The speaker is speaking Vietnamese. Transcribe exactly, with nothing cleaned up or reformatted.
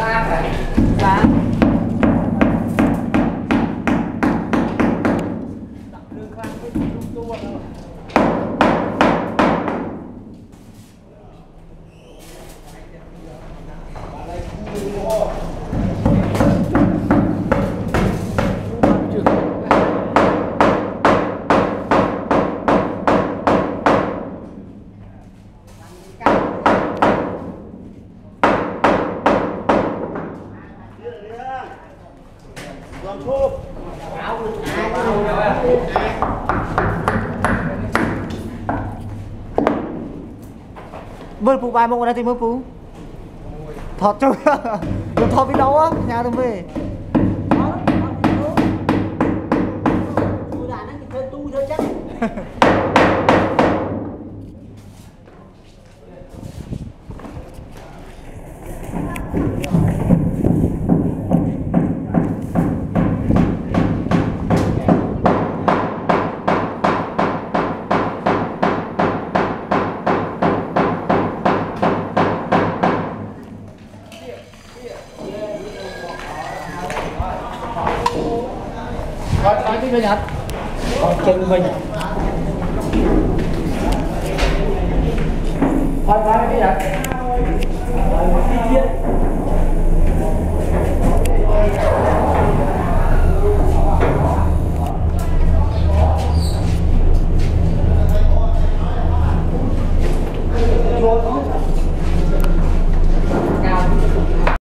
Ba. Bơ phụ bài một đây thì mới phụ thọt chơi đừng thọt đi đâu á nhà đừng về Thôi, nói tiếp với Nhật. Còn chân mình. Thôi, nói với Nhật.